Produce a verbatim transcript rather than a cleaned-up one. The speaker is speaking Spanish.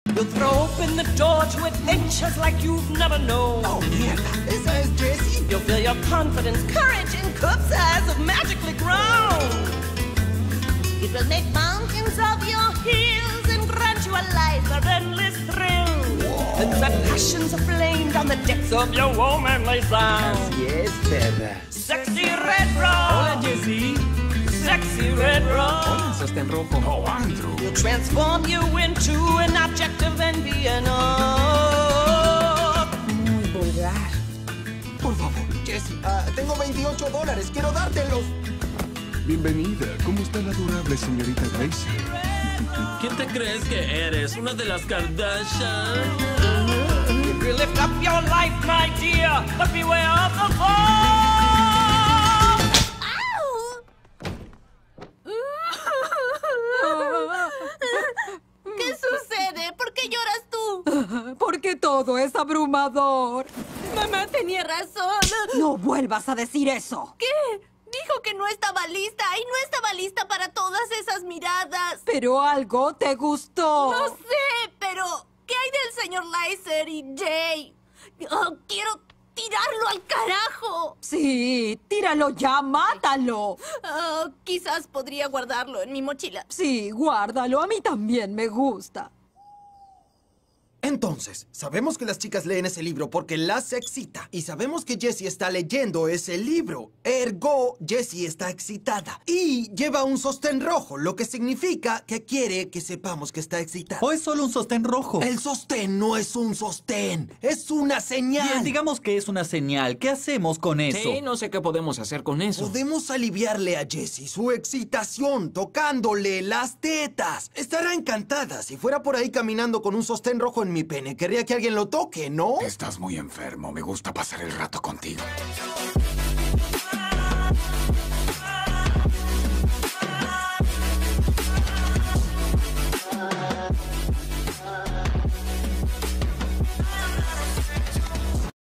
You'll throw open the door to adventures like you've never known. ¡Oh, mierda! ¡Esa es Jessie! You'll feel your confidence, courage, and cups eyes have magically grown. It will make mountains of your heels and grant you a life of endless thrill. Whoa. And set passions aflame down the depths of your womanly soul. Así es, perra. Sexy Red Rose. Hola, Jessie. Sexy Red Rose. Hola, sostén rojo. Oh, Andrew. Will transform you into an object of envy and awe. Muy vulgar. Por favor, Jessie. Uh, tengo veintiocho dólares. Quiero dártelos. Bienvenida. ¿Cómo está la adorable señorita Gracie? ¿Quién te crees que eres? ¿Una de las Kardashian? If you lift up your life, my dear, but beware of the fall. ¿Qué sucede? ¿Por qué lloras tú? Porque todo es abrumador. Mamá tenía razón. No vuelvas a decir eso. ¿Qué? Dijo que no estaba lista y no estaba lista para todas esas miradas. Pero algo te gustó. No sé, pero ¿qué hay del señor Lyser y Jay? Oh, quiero tirarlo al carajo. Sí, tíralo ya, mátalo. Oh, quizás podría guardarlo en mi mochila. Sí, guárdalo. A mí también me gusta. Entonces, sabemos que las chicas leen ese libro porque las excita. Y sabemos que Jessie está leyendo ese libro. Ergo, Jessie está excitada. Y lleva un sostén rojo, lo que significa que quiere que sepamos que está excitada. ¿O es solo un sostén rojo? El sostén no es un sostén, es una señal. Bien, digamos que es una señal. ¿Qué hacemos con eso? Sí, no sé qué podemos hacer con eso. Podemos aliviarle a Jessie su excitación tocándole las tetas. Estará encantada. Si fuera por ahí caminando con un sostén rojo en mi pene, querría que alguien lo toque, ¿no? Estás muy enfermo. Me gusta pasar el rato contigo.